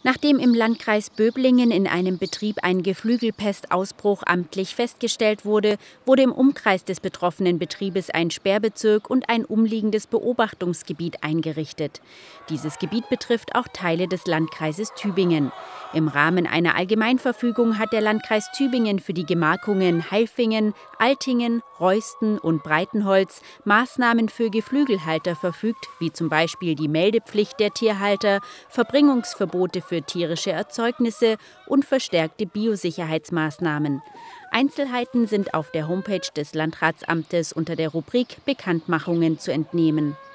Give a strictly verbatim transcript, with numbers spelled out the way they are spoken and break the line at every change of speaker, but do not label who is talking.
Nachdem im Landkreis Böblingen in einem Betrieb ein Geflügelpestausbruch amtlich festgestellt wurde, wurde im Umkreis des betroffenen Betriebes ein Sperrbezirk und ein umliegendes Beobachtungsgebiet eingerichtet. Dieses Gebiet betrifft auch Teile des Landkreises Tübingen. Im Rahmen einer Allgemeinverfügung hat der Landkreis Tübingen für die Gemarkungen Hailfingen, Altingen, Reusten und Breitenholz Maßnahmen für Geflügelhalter verfügt, wie zum Beispiel die Meldepflicht der Tierhalter, Verbringungsverbote für tierische Erzeugnisse und verstärkte Biosicherheitsmaßnahmen. Einzelheiten sind auf der Homepage des Landratsamtes unter der Rubrik Bekanntmachungen zu entnehmen.